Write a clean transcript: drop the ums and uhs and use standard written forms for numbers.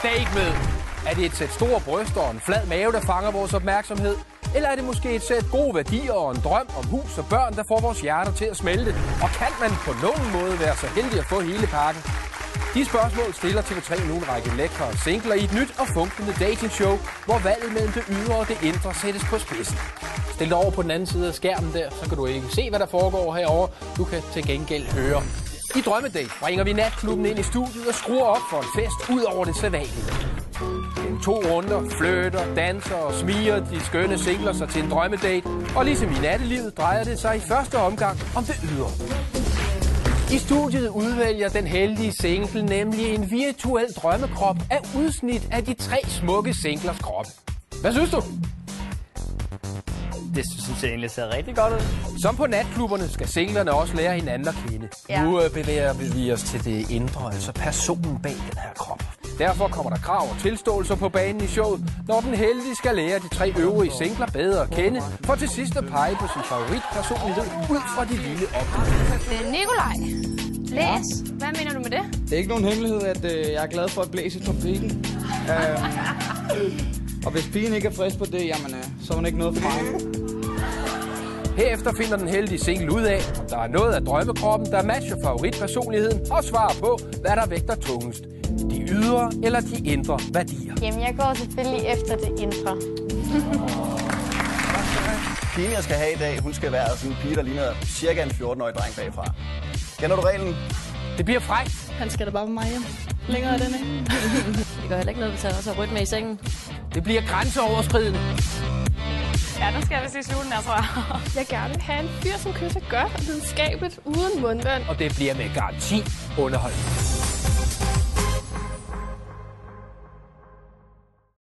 date med? Er det et sæt store bryster og en flad mave, der fanger vores opmærksomhed? Eller er det måske et sæt gode værdier og en drøm om hus og børn, der får vores hjerter til at smelte? Og kan man på nogen måde være så heldig at få hele pakken? De spørgsmål stiller TV3 nu en række lækre singler i et nyt og funklende datingshow, hvor valget mellem det ydre og det indre sættes på spidsen. Stil dig over på den anden side af skærmen der, så kan du ikke se, hvad der foregår herovre. Du kan til gengæld høre. I Drømmedate bringer vi natklubben ind i studiet og skruer op for en fest ud over det sædvanlige. Gennem 2 runder flytter, danser og smiger de skønne singler sig til en drømmedate. Og ligesom i nattelivet drejer det sig i første omgang om det ydre. I studiet udvælger den heldige single nemlig en virtuel drømmekrop af udsnit af de 3 smukke singlers kroppe. Hvad synes du? Det synes jeg egentlig ser rigtig godt ud. Som på natklubberne skal singlerne også lære hinanden at kende. Ja. Nu bevæger vi os til det indre, altså personen bag den her krop. Derfor kommer der krav og tilståelser på banen i showet, når den heldige skal lære de 3 øvrige singler bedre at kende, for til sidst at pege på sin favoritpersonlighed ud fra de lille oplysninger. Nikolaj, læs. Hvad mener du med det? Det er ikke nogen hemmelighed, at jeg er glad for at blæse i trompeten. Og hvis pigen ikke er frisk på det, jamen, så er hun ikke noget for mig. Herefter finder den heldige single ud af, om der er noget af drømmekroppen, der matcher favoritpersonligheden, og svarer på, hvad der vægter tungest. De ydre eller de indre værdier. Jamen, jeg går selvfølgelig efter det indre. Pigen, jeg skal have i dag, hun skal være sådan en pige, der ligner cirka en 14-årig dreng bagfra. Kender du reglen? Det bliver frækt. Han skal da bare med mig hjem. Længere er den ikke. Det gør heller ikke noget, hvis han også har rødt med i sengen. Det bliver grænseoverskridende. Ja, nu skal jeg vist i slutten her, tror jeg. Jeg gerne vil have en fyr, som kysser godt og videnskabeligt uden mundvand. Og det bliver med garanti underholdende.